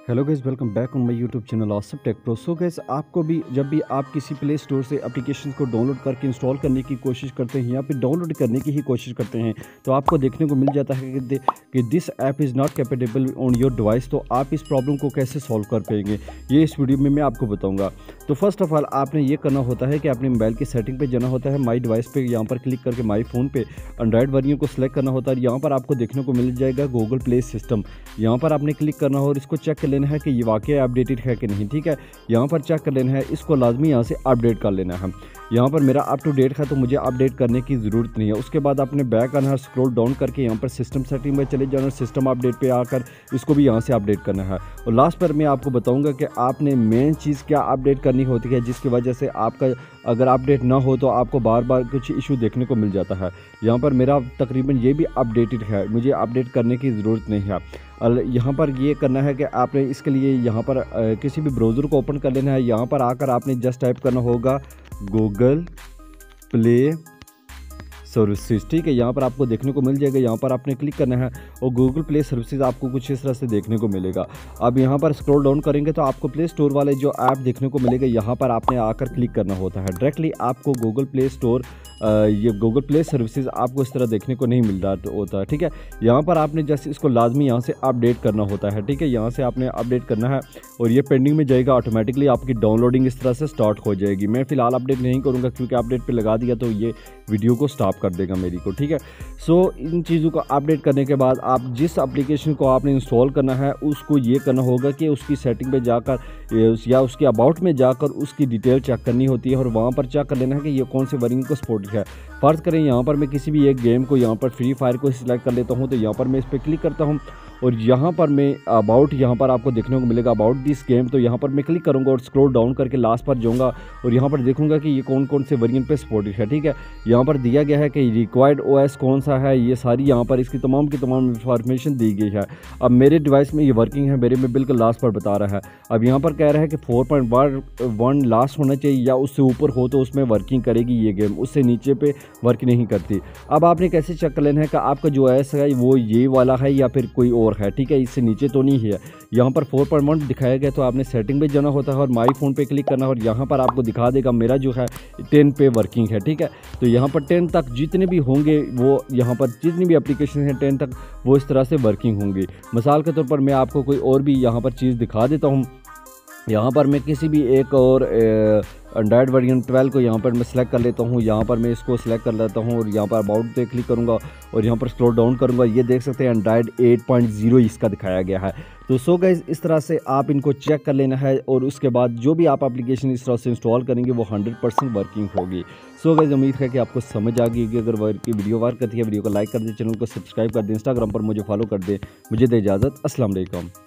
Hello guys, welcome back on my YouTube channel awesome tech pro. So guys, आपको भी जब भी आप किसी प्ले स्टोर से एप्लीकेशन को डाउनलोड करके इंस्टॉल करने की कोशिश करते हैं या फिर डाउनलोड करने की ही कोशिश करते हैं तो आपको देखने को मिल जाता है कि this app is not capable on your device. तो आप इस प्रॉब्लम को कैसे सॉल्व कर पाएंगे ये इस वीडियो में मैं आपको बताऊँगा। तो फर्स्ट ऑफ ऑल आपने ये करना होता है कि अपने मोबाइल की सेटिंग पर जाना होता है, माई डिवाइस पर यहाँ पर क्लिक करके माई फ़ोन पे एंड्रॉइड वर्जन को सिलेक्ट करना होता है। यहाँ पर आपको देखने को मिल जाएगा गूगल प्ले सिस्टम। यहाँ पर आपने क्लिक करना हो और इसको चेक कर लेना है कि ये वाकई अपडेटेड है कि नहीं। ठीक है, यहाँ पर चेक कर लेना है, इसको लाजमी यहाँ से अपडेट कर लेना है। यहाँ पर मेरा अप टू डेट है तो मुझे अपडेट करने की ज़रूरत नहीं है। उसके बाद आपने बैक आना है, स्क्रॉल डाउन करके यहाँ पर सिस्टम सेटिंग में चले जाना, सिस्टम अपडेट पे आकर इसको भी यहाँ से अपडेट करना है। और लास्ट पर मैं आपको बताऊँगा कि आपने मेन चीज़ क्या अपडेट करनी होती है जिसकी वजह से आपका अगर अपडेट ना हो तो आपको बार बार कुछ इशू देखने को मिल जाता है। यहाँ पर मेरा तकरीबन ये भी अपडेटेड है, मुझे अपडेट करने की ज़रूरत नहीं है। यहाँ पर ये करना है कि आपने इसके लिए यहाँ पर किसी भी ब्राउज़र को ओपन कर लेना है। यहाँ पर आकर आपने जस्ट टाइप करना होगा गूगल प्ले सर्विसेज। ठीक है, यहाँ पर आपको देखने को मिल जाएगा, यहाँ पर आपने क्लिक करना है और गूगल प्ले सर्विसेज आपको कुछ इस तरह से देखने को मिलेगा। अब यहाँ पर स्क्रॉल डाउन करेंगे तो आपको प्ले स्टोर वाले जो ऐप देखने को मिलेगा, यहाँ पर आपने आकर क्लिक करना होता है। डायरेक्टली आपको गूगल प्ले स्टोर ये गूगल प्ले सर्विसेज आपको इस तरह देखने को नहीं मिल रहा होता है। ठीक है, यहाँ पर आपने जैसे इसको लाजमी यहाँ से अपडेट करना होता है। ठीक है, यहाँ से आपने अपडेट करना है और ये पेंडिंग में जाएगा, ऑटोमेटिकली आपकी डाउनलोडिंग इस तरह से स्टार्ट हो जाएगी। मैं फ़िलहाल अपडेट नहीं करूँगा क्योंकि अपडेट पे लगा दिया तो ये वीडियो को स्टॉप कर देगा मेरी को। ठीक है, सो इन चीज़ों को अपडेट करने के बाद आप जिस एप्लीकेशन को आपने इंस्टॉल करना है उसको ये करना होगा कि उसकी सेटिंग पे जाकर या उसके अबाउट में जाकर उसकी डिटेल चेक करनी होती है और वहाँ पर चेक कर लेना है कि ये कौन से वर्जन को सपोर्ट है। फ़र्ज़ करें यहाँ पर मैं किसी भी एक गेम को यहाँ पर फ्री फायर को सिलेक्ट कर लेता हूँ तो यहाँ पर मैं इस पर क्लिक करता हूँ और यहाँ पर मैं अबाउट यहाँ पर आपको देखने को मिलेगा अबाउट दिस गेम। तो यहाँ पर मैं क्लिक करूँगा और स्क्रॉल डाउन करके लास्ट पर जाऊँगा और यहाँ पर देखूँगा कि ये कौन कौन से वर्जन पे सपोर्टेड है। ठीक है, यहाँ पर दिया गया है कि रिक्वायर्ड ओएस कौन सा है, ये सारी यहाँ पर इसकी तमाम की तमाम इंफॉर्मेशन दी गई है। अब मेरे डिवाइस में ये वर्किंग है, मेरे में बिल्कुल लास्ट पर बता रहा है। अब यहाँ पर कह रहा है कि 4.1 लास्ट होना चाहिए या उससे ऊपर हो तो उसमें वर्किंग करेगी ये गेम, उससे नीचे पे वर्क नहीं करती। अब आपने कैसे चेक कर लेना है कि आपका जो ओएस है वो ये वाला है या फिर कोई और है। ठीक है, इससे नीचे तो नहीं है। यहाँ पर 4.1 दिखाया गया तो आपने सेटिंग पे जाना होता है और माई फ़ोन पे क्लिक करना और यहाँ पर आपको दिखा देगा मेरा जो है 10 पे वर्किंग है। ठीक है, तो यहाँ पर 10 तक जितने भी होंगे वो यहाँ पर जितनी भी एप्लीकेशन हैं 10 तक वो इस तरह से वर्किंग होंगी। मिसाल के तौर पर मैं आपको कोई और भी यहाँ पर चीज़ दिखा देता हूँ। यहाँ पर मैं किसी भी एक और एंड्रॉइड वर्जन 12 को यहाँ पर मैं सिलेक्ट कर लेता हूँ। यहाँ पर मैं इसको सिलेक्ट कर लेता हूँ और यहाँ पर अबाउट पे क्लिक करूँगा और यहाँ पर स्क्रॉल डाउन करूँगा। ये देख सकते हैं एंड्रॉइड 8.0 इसका दिखाया गया है। तो सो गाइस, इस तरह से आप इनको चेक कर लेना है और उसके बाद जो भी आप एप्लीकेशन इस तरह से इंस्टॉल करेंगे वो 100% वर्किंग होगी। सो गाइस, उम्मीद है कि आपको समझ आ गई कि अगर वीडियो वर्क करती है वीडियो को लाइक कर दें, चैनल को सब्सक्राइब कर दें, इंस्टाग्राम पर मुझे फॉलो कर दें। मुझे दे इजाज़त, अस्सलाम वालेकुम।